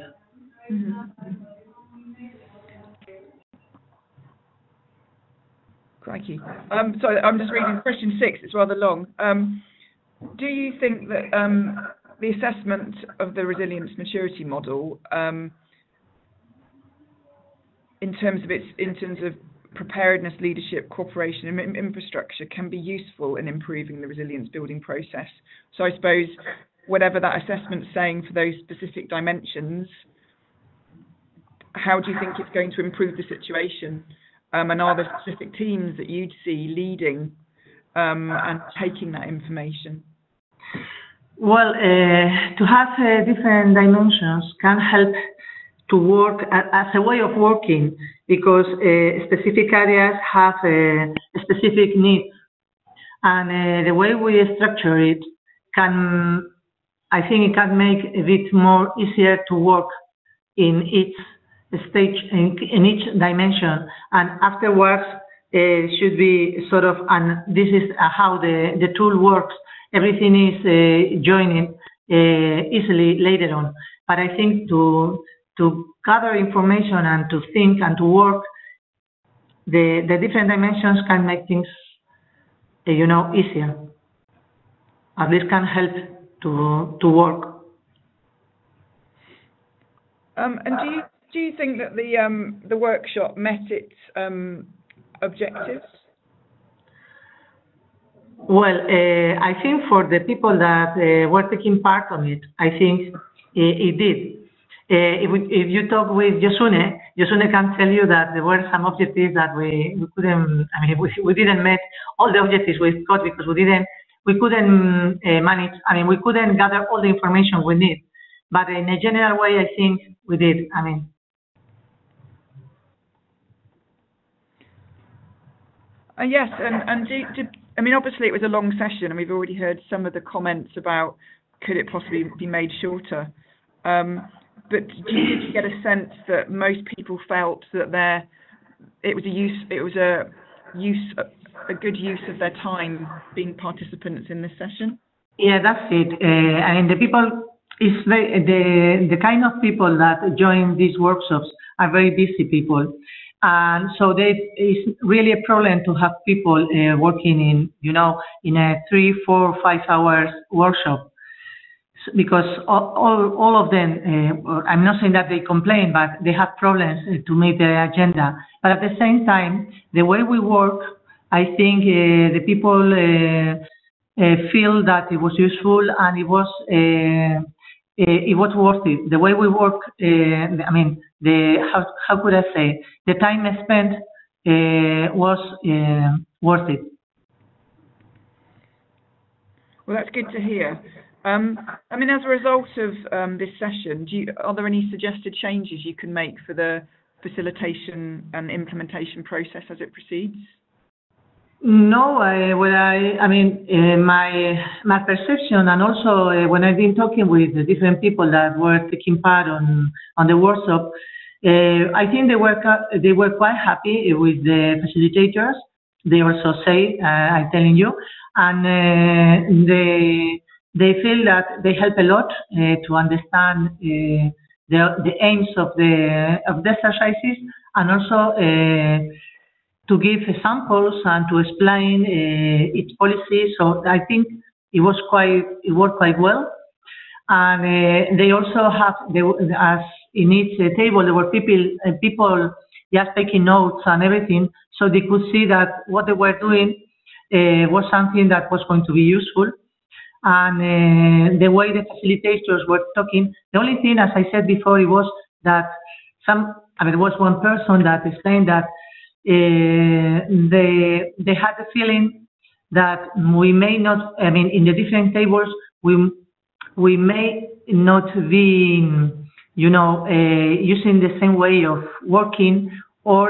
Crikey. Sorry, I'm just reading question 6. It's rather long. Do you think that the assessment of the resilience maturity model, in terms of preparedness, leadership, cooperation, and infrastructure, can be useful in improving the resilience building process? So I suppose whatever that assessment's saying for those specific dimensions, how do you think it's going to improve the situation? And are there specific teams that you'd see leading and taking that information? Well, to have different dimensions can help to work as a way of working, because specific areas have specific needs. And the way we structure it I think it can make a bit more easier to work in each stage, in each dimension, and afterwards should be sort of, and this is how the tool works, everything is joining easily later on. But I think to gather information and to think and to work, the different dimensions can make things easier. At least can help to work. And do you think that the workshop met its objectives? Well, I think for the people that were taking part on it, I think it did. If you talk with Josune can tell you that there were some objectives that we couldn't. I mean, we didn't meet all the objectives we got because we couldn't manage. I mean, we couldn't gather all the information we need. But in a general way, I think we did. I mean. Yes, and I mean, obviously it was a long session, and we've already heard some of the comments about could it possibly be made shorter. But did you get a sense that most people felt that it was a good use of their time being participants in this session? Yeah, that's it. I mean, the kind of people that join these workshops are very busy people. And so it's really a problem to have people working in a 3, 4, 5 hours workshop, because all of them, I'm not saying that they complain, but they have problems to meet their agenda. But at the same time, the way we work, I think the people feel that it was useful and it was worth it. The way we work, I mean, how could I say? The time spent was worth it. Well, that's good to hear. I mean, as a result of this session, are there any suggested changes you can make for the facilitation and implementation process as it proceeds? No, I mean, my perception, and also when I've been talking with the different people that were taking part on the workshop, I think they were quite happy with the facilitators. They also say, I'm telling you, and they feel that they help a lot to understand the aims of the exercises, and also to give examples and to explain its policy. So I think it worked quite well. And they also have, as in each table, there were people just taking notes and everything, so they could see that what they were doing was something that was going to be useful. And the way the facilitators were talking, the only thing, as I said before, it was that there was one person that explained that they had the feeling that we may not, in the different tables, we may not be, using the same way of working or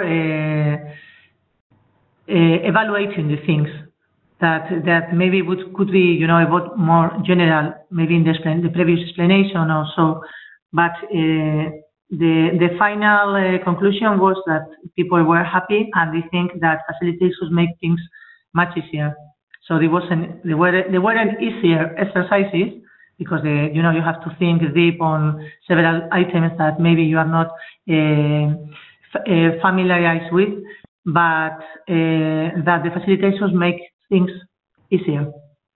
evaluating the things. That maybe could be, a bit more general, maybe in the previous explanation also. But the final conclusion was that people were happy, and they think that facilitators make things much easier. So they weren't easier exercises, because you have to think deep on several items that maybe you are not familiarized with, but that the facilitators make things easier.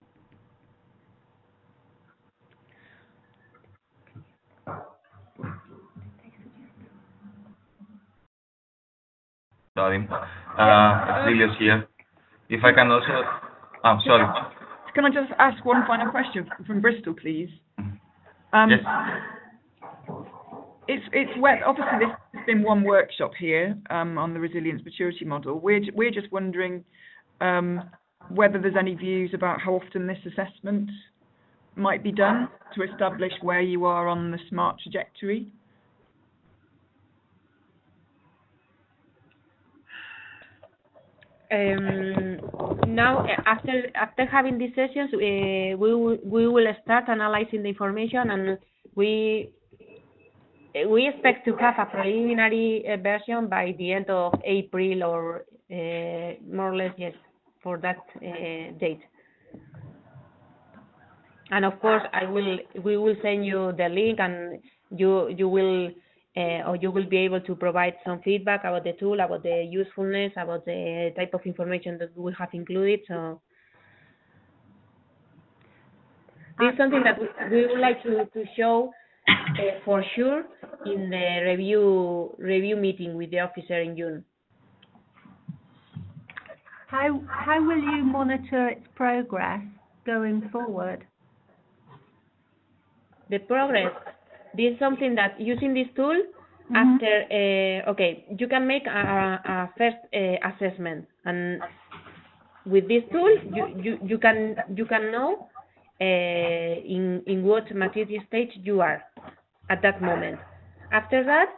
Sorry, Vasilios here. If I can also, sorry. Can I just ask one final question from Bristol, please? Yes. It's obviously this has been one workshop here on the resilience maturity model. We're just wondering whether there's any views about how often this assessment might be done to establish where you are on the SMART trajectory. Now, after having these sessions, we will start analyzing the information, and we expect to have a preliminary version by the end of April, or more or less, yes, for that date. And of course, we will send you the link, and you will be able to provide some feedback about the tool, about the usefulness, about the type of information that we have included. So this is something that we would like to show for sure in the review meeting with the officer in June. How will you monitor its progress going forward? The progress. This is something that using this tool, after you can make a first assessment, and with this tool you can know in what maturity stage you are at that moment. After that,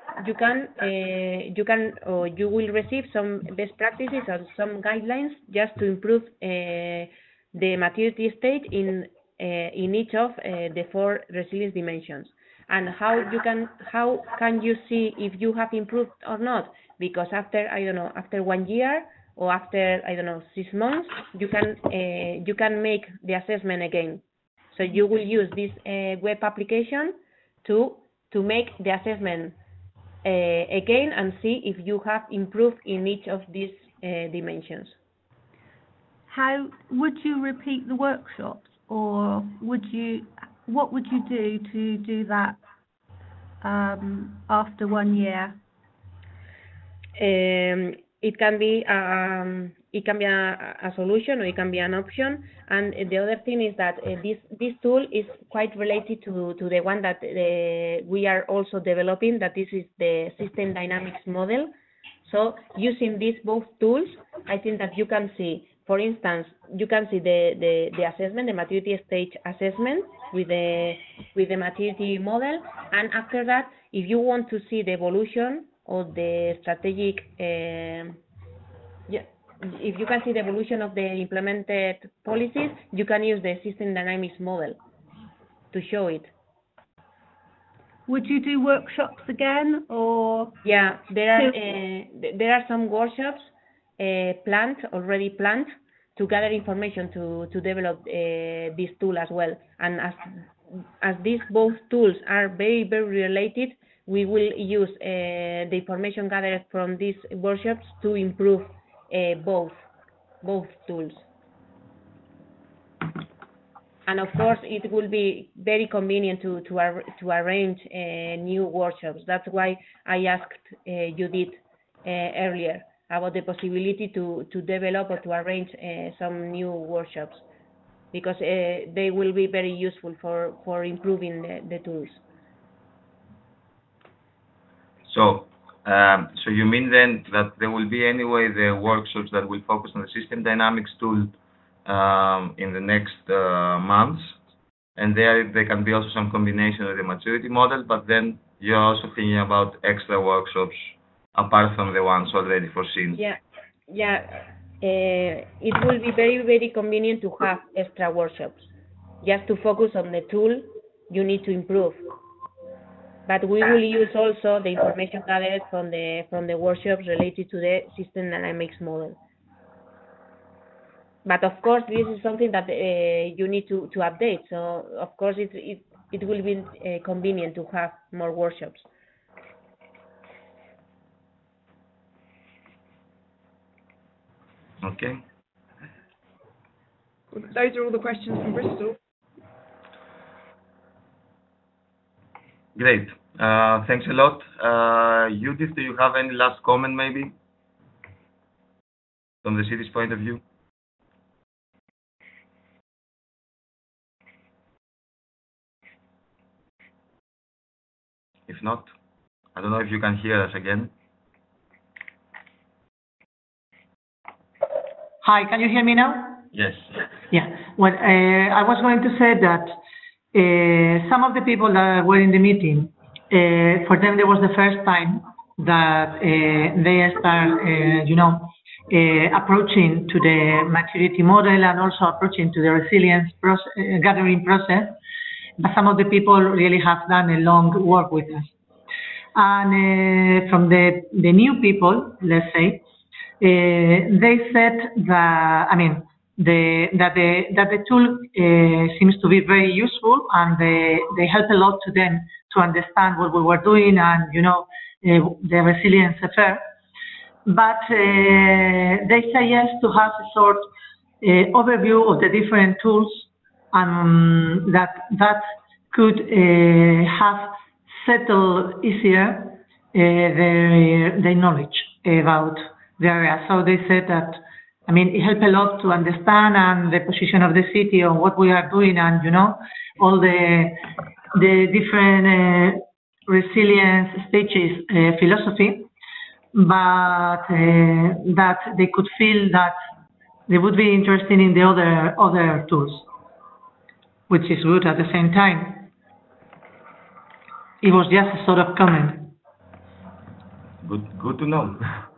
you will receive some best practices and some guidelines just to improve the maturity stage in each of the 4 resilience dimensions. And how can you see if you have improved or not? Because after 1 year, or after 6 months, you can make the assessment again. So you will use this web application to make the assessment again and see if you have improved in each of these dimensions. How would you repeat the workshops, or what would you do to do that after 1 year? It can be a solution, or it can be an option. And the other thing is that this tool is quite related to the one that we are also developing, that this is the system dynamics model. So using these both tools, I think that you can see, for instance, you can see the assessment, the maturity stage assessment with the maturity model. And after that, if you want to see the evolution of the strategic, if you can see the evolution of the implemented policies, you can use the system dynamics model to show it. Would you do workshops again, or? Yeah, there are some workshops already planned gather information to develop this tool as well. And as these both tools are very related, we will use the information gathered from these workshops to improve both tools. And of course, it will be very convenient to arrange new workshops. That's why I asked Judith earlier about the possibility to develop or to arrange some new workshops, because they will be very useful for improving the tools. So you mean then that there will be anyway the workshops that will focus on the system dynamics tool in the next months, and there can be also some combination with the maturity model, but then you're also thinking about extra workshops apart from the ones already foreseen. Yeah. It will be very convenient to have extra workshops, just to focus on the tool you need to improve. But we will use also the information gathered from the workshops related to the system dynamics model. But of course, this is something that you need to update. So of course, it will be convenient to have more workshops. Okay. Well, those are all the questions from Bristol. Great. Thanks a lot. Judith, do you have any last comment maybe from the city's point of view? If not, I don't know if you can hear us again. Hi, can you hear me now? Yes. Yeah. Well, I was going to say that some of the people that were in the meeting, for them, there was the first time that they start, approaching to the maturity model and also approaching to the resilience gathering process. But some of the people really have done a long work with us. And from the new people, let's say, they said that, that the tool seems to be very useful, and they help a lot to them to understand what we were doing and, the resilience affair. But they say yes to have a sort overview of the different tools, and that could have settled easier their knowledge about the area. So they said that, it helped a lot to understand and the position of the city on what we are doing, and all the different resilience stages philosophy, but that they could feel that they would be interested in the other tools, which is good at the same time. It was just a sort of comment. Good to know.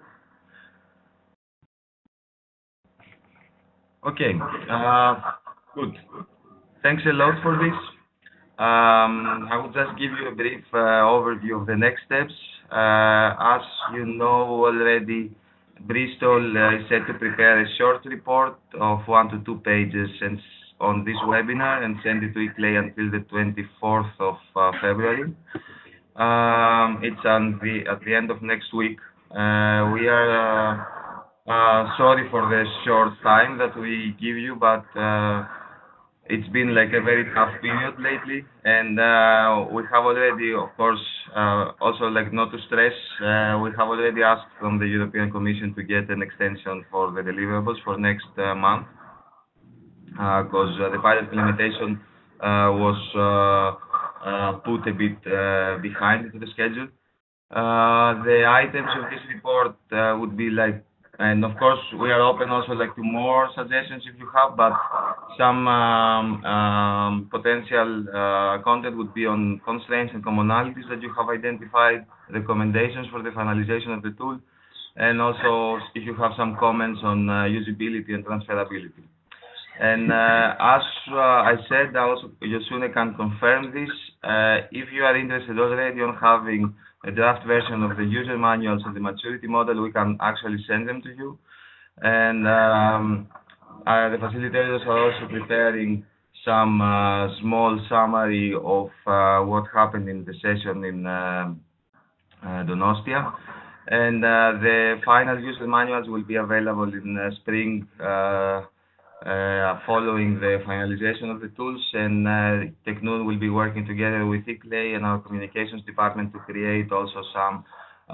Okay, good. Thanks a lot for this. I will just give you a brief overview of the next steps. As you know already, Bristol is set to prepare a short report of 1 to 2 pages on this webinar and send it to ICLEI until the 24th of February. It's at the end of next week. We are sorry for the short time that we give you, but it's been like a very tough period lately, and we have already, of course, also not to stress, we have already asked from the European Commission to get an extension for the deliverables for next month, because the pilot implementation was put a bit behind into the schedule. The items of this report would be and of course we are open also to more suggestions if you have, but some potential content would be on constraints and commonalities that you have identified, recommendations for the finalization of the tool, and also if you have some comments on usability and transferability. And as I said, also Yosune can confirm this. If you are interested already on having a draft version of the user manuals and the maturity model, we can actually send them to you. And The facilitators are also preparing some small summary of what happened in the session in Donostia. And the final user manuals will be available in spring following the finalization of the tools, and Teknun will be working together with ICLEI and our communications department to create also some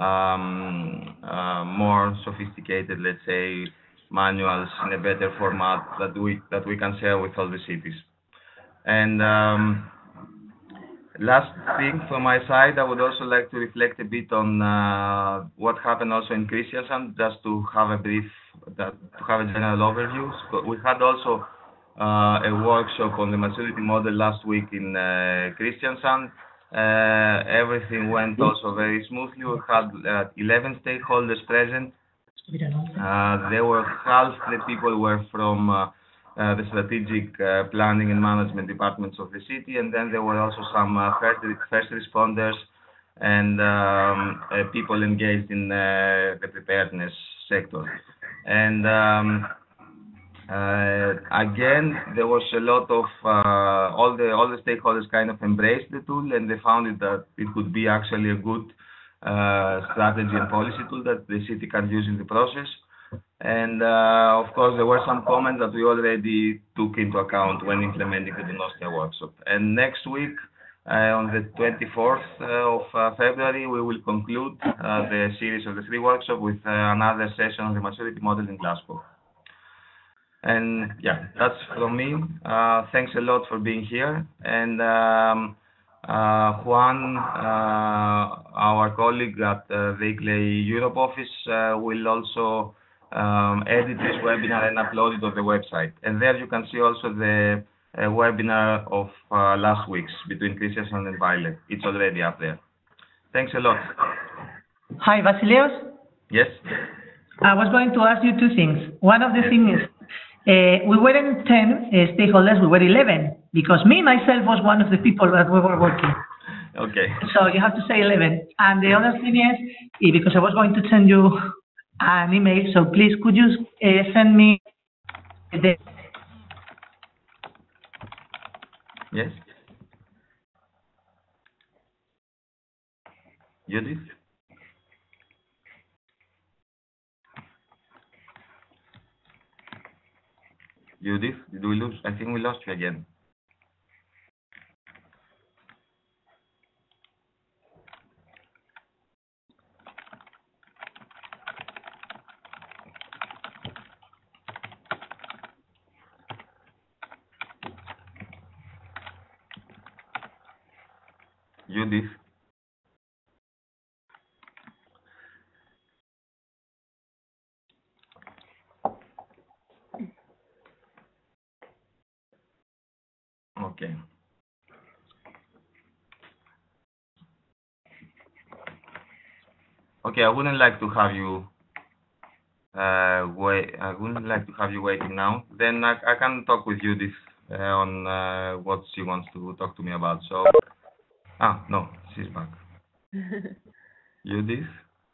more sophisticated, let's say, manuals in a better format that we can share with all the cities. And last thing from my side, I would also like to reflect a bit on what happened also in Kristiansand, just to have a general overview. So we had also a workshop on the maturity model last week in Kristiansand. Everything went also very smoothly. We had 11 stakeholders present. There were half the people were from the strategic planning and management departments of the city, and then there were also some first responders and people engaged in the preparedness sector. And again, there was a lot of all the stakeholders kind of embraced the tool, and they found that it could be actually a good strategy and policy tool that the city can use in the process. And of course, there were some comments that we already took into account when implementing the Donostia workshop. And next week, on the 24th of February, we will conclude the series of the 3 workshops with another session on the maturity model in Glasgow. And yeah, that's from me. Thanks a lot for being here. And Juan, our colleague at the ICLEI Europe office, will also edit this webinar and upload it on the website. And there you can see also the webinar of last week's between Kristiansand and Violet. It's already up there. Thanks a lot. Hi, Vasilios. Yes? I was going to ask you 2 things. One of the things is, we weren't 10 stakeholders, we were 11, because me, myself, was one of the people that we were working. Okay. So you have to say 11. And the other thing is, because I was going to send you an email, so please could you send me the... Yes? Judith? Judith, did we lose? I think we lost you again. Judith? Okay. Okay, I wouldn't like to have you I wouldn't like to have you waiting now. Then I can talk with Judith on what she wants to talk to me about. So, no, she's back. Judith?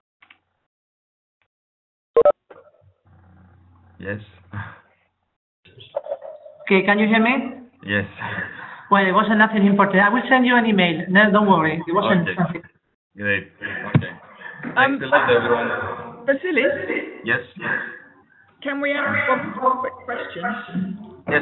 Yes? Okay, can you hear me? Yes. Well, it wasn't nothing important. I will send you an email. No, don't worry. It wasn't Okay. something. Great. Okay. Thanks a lot, everyone. Vasilis, Yes? can we ask one quick question? Yes.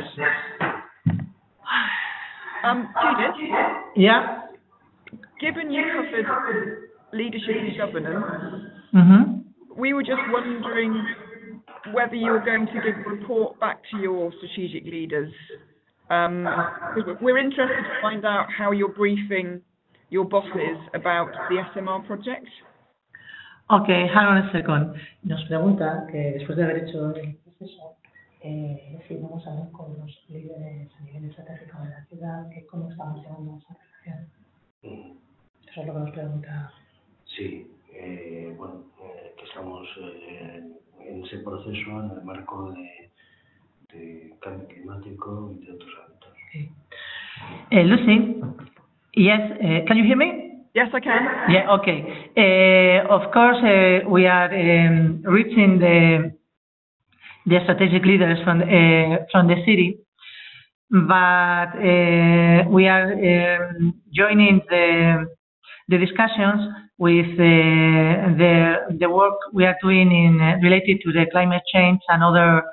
Judith, Yeah? given you covered leadership and governance, Mm-hmm. we were just wondering whether you were going to give a report back to your strategic leaders. Because we're interested to find out how you're briefing your bosses about the SMR project. Okay, hang on a second. Nos pregunta que después de haber hecho el proceso, si vamos a hablar con los líderes a nivel estratégico de la ciudad, cómo estamos llevando esa relación. Eso es lo que nos pregunta. Sí, bueno, que estamos en ese proceso en el marco de cambio climático y de otros ámbitos. Okay. Lucy, yes, can you hear me? Yes, I can. Yeah, okay. Of course, we are reaching the strategic leaders from the city. But we are joining the discussions with the work we are doing related to the climate change and other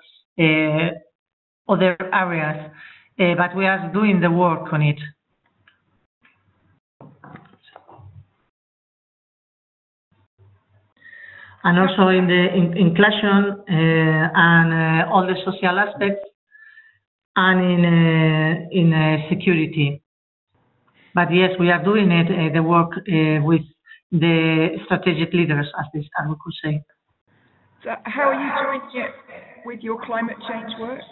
areas. But we are doing the work on it. And also in the inclusion and all the social aspects, and in security. But yes, we are doing it, the work with the strategic leaders, as we could say. So how are you doing it with your climate change work?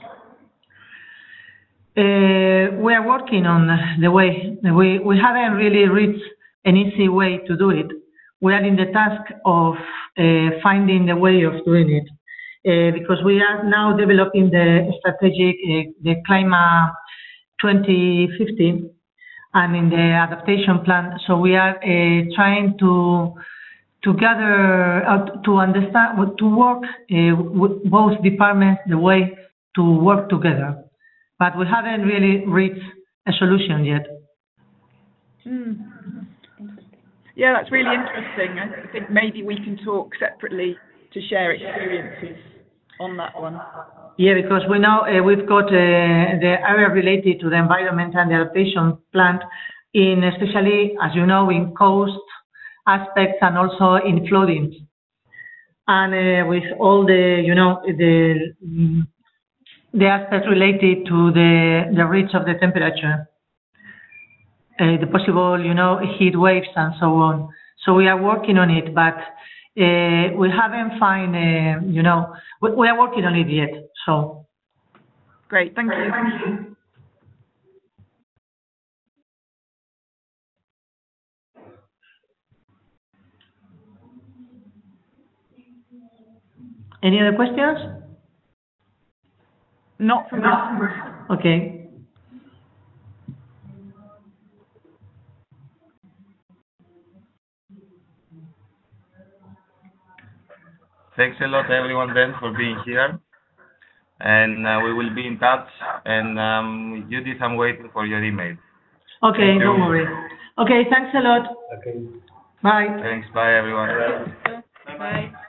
We are working on the way. We haven't really reached an easy way to do it. We are in the task of finding the way of doing it. Because we are now developing the strategic, the climate 2050, and in the adaptation plan. So we are trying to gather, to understand, to work with both departments, the way to work together. But we haven't really reached a solution yet. Yeah, that's really interesting. I think maybe we can talk separately to share experiences on that one. Yeah, because we know we've got the area related to the environment and the adaptation plan, in especially, as you know, in coast aspects and also in flooding. And with all the, you know, the aspects related to the reach of the temperature, the possible, you know, heat waves and so on. So we are working on it, but we haven't found, you know, we are working on it yet. So great, thank you. Any other questions? Not from us. Okay. Thanks a lot, everyone, then, for being here. And we will be in touch. And Judith, I'm waiting for your email. Okay, don't worry. Okay, thanks a lot. Okay. Bye. Thanks. Bye, everyone. Bye.